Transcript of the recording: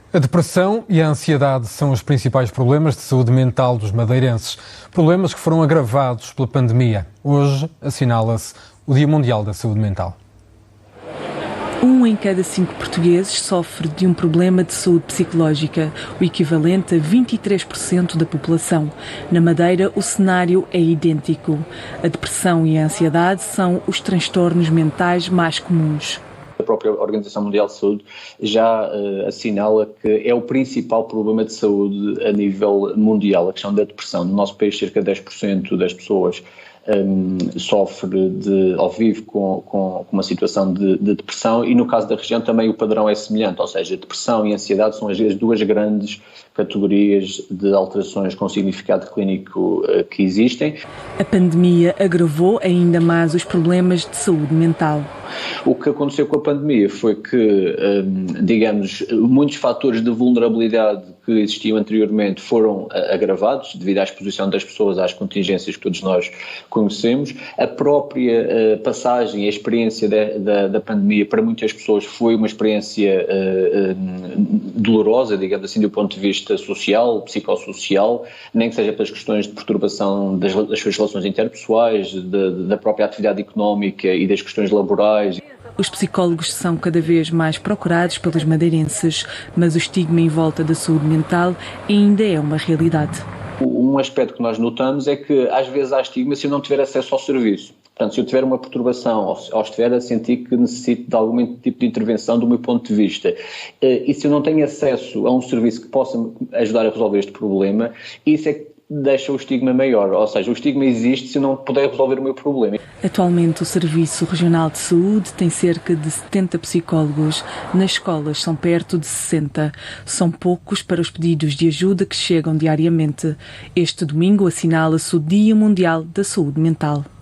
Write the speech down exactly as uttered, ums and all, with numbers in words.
A depressão e a ansiedade são os principais problemas de saúde mental dos madeirenses. Problemas que foram agravados pela pandemia. Hoje assinala-se o Dia Mundial da Saúde Mental. Um em cada cinco portugueses sofre de um problema de saúde psicológica, o equivalente a vinte e três por cento da população. Na Madeira, o cenário é idêntico. A depressão e a ansiedade são os transtornos mentais mais comuns. A própria Organização Mundial de Saúde já uh, assinala que é o principal problema de saúde a nível mundial, a questão da depressão. No nosso país, cerca de dez por cento das pessoas um, sofre de, ou vive com, com, com uma situação de, de depressão, e no caso da região também o padrão é semelhante, ou seja, depressão e ansiedade são as duas grandes categorias de alterações com significado clínico uh, que existem. A pandemia agravou ainda mais os problemas de saúde mental. O que aconteceu com a pandemia foi que, digamos, muitos fatores de vulnerabilidade que existiam anteriormente foram agravados devido à exposição das pessoas às contingências que todos nós conhecemos. A própria passagem, a experiência da, da, da pandemia para muitas pessoas foi uma experiência dolorosa, digamos assim, do ponto de vista social, psicossocial, nem que seja pelas questões de perturbação das, das suas relações interpessoais, da, da própria atividade económica e das questões laborais. Os psicólogos são cada vez mais procurados pelos madeirenses, mas o estigma em volta da saúde mental ainda é uma realidade. Um aspecto que nós notamos é que às vezes há estigma se eu não tiver acesso ao serviço. Portanto, se eu tiver uma perturbação ou estiver a sentir que necessito de algum tipo de intervenção do meu ponto de vista, e se eu não tenho acesso a um serviço que possa ajudar a resolver este problema, isso é que deixa o estigma maior, ou seja, o estigma existe se eu não puder resolver o meu problema. Atualmente o Serviço Regional de Saúde tem cerca de setenta psicólogos, nas escolas são perto de sessenta. São poucos para os pedidos de ajuda que chegam diariamente. Este domingo assinala-se o Dia Mundial da Saúde Mental.